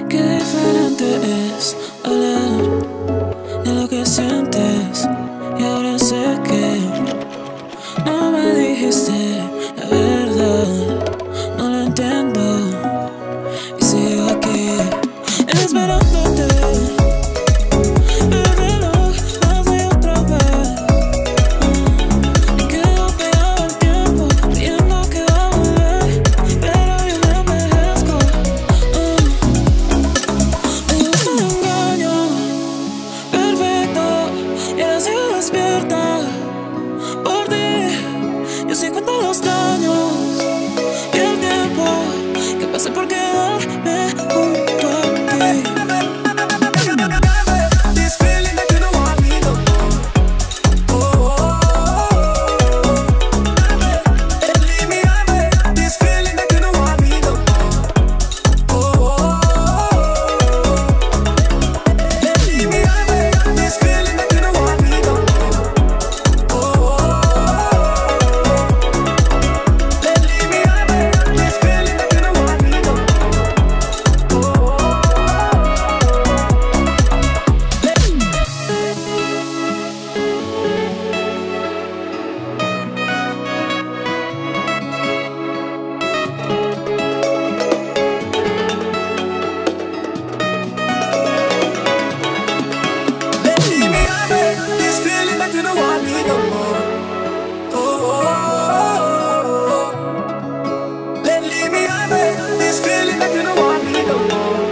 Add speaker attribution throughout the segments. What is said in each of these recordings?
Speaker 1: Qué diferente es hablar de lo que sientes. Y ahora sé que no me dijiste la verdad. No lo entiendo y sigo aquí esperándote. Yo sí cuento los daños y el tiempo que pasé por quedarme junto a ti. This feeling that you don't want me no more. Oh, oh, oh. Leave me away. This feeling that you don't want me no more. Oh, oh, oh. Leave me away. This feeling that you don't want me no more. Oh, oh. You don't want me no more. Oh, oh, oh, oh. Leave me away. This feeling that you don't want me no more.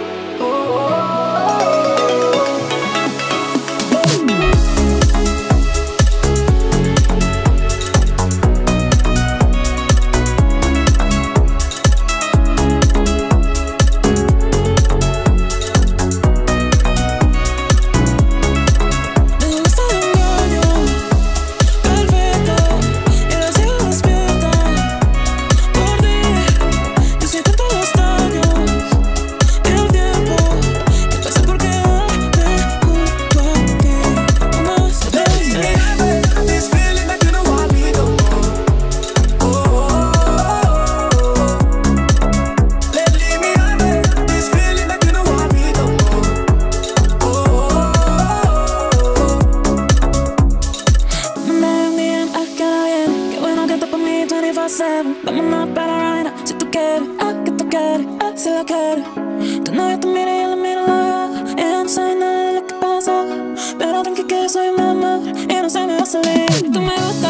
Speaker 1: Vámonos para la vaina, si tú quieres, que tú quieres, si la quieres. Tu novia te mira y yo la miro en los ojos. Ella no sabe nada de lo que pasa, pero tranqui que soy un amor y no se me va a salir. Tú me gustas.